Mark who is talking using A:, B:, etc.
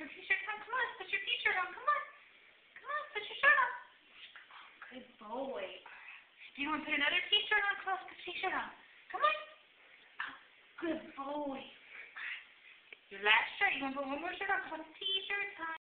A: your t-shirt on. Come on, put your t-shirt on. Come on. Come on, put your shirt on. Good boy. Do you want to put another t-shirt on? Come on, put your t-shirt on. Come on. Oh, good boy. Your last shirt. You want to put one more shirt on? Come on, t-shirt time.